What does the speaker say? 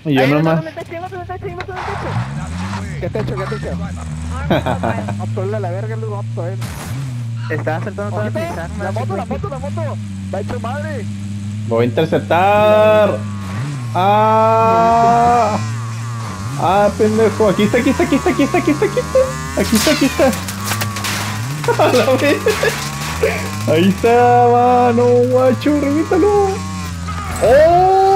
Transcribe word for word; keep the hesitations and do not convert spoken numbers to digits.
Y yo Ahí, no, no, nomás. no, en el techo, ahí, no, en el techo, ahí, no, en el techo. ¿Qué techo, qué techo? Opto, a la verga, luego opto, eh. Estaba saltando todas Ojito, mis armas. la moto, la güey. moto, la moto. Va hecho madre. Voy a interceptar. Ah. Ah, pendejo. Aquí está, aquí está, aquí está, aquí está, aquí está, aquí está. Aquí está, aquí está. A la vez. Ahí está, mano, guacho, remítalo. ¡Oh!